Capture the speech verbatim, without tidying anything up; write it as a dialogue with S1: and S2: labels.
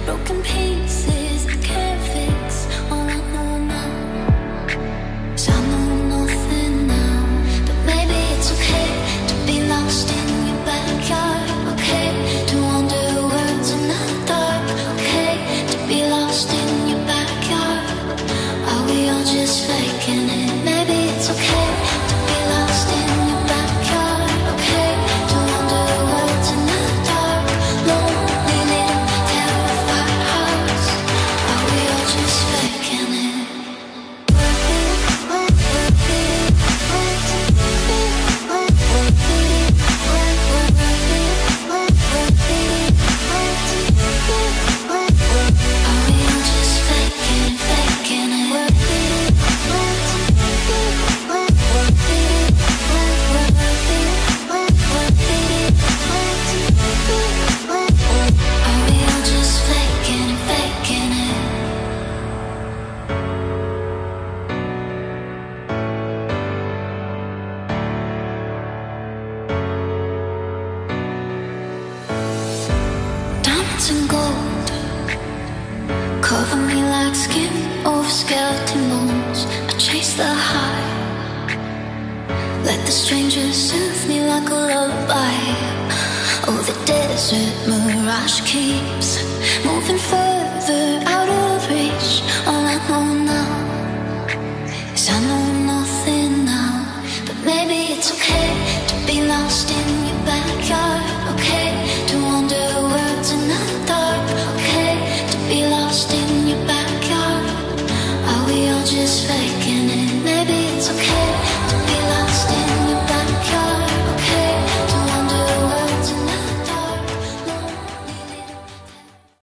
S1: broken pieces I can't fix. All I know now is I know nothing now. But maybe it's okay to be lost in your backyard. Okay, to wander worlds in the dark. Okay, to be lost in your backyard. Are we all just faking it? Maybe it's okay to be lost in your backyard. Okay, to wander worlds in the dark. Lonely little terrified hearts. Are we all just faking it? Are we all just faking it, faking it? Are we all just faking it, faking it? Diamonds and gold cover me like skin over skeleton bones. I chase the high, let the strangers soothe me like a lullaby. Oh, the desert mirage keeps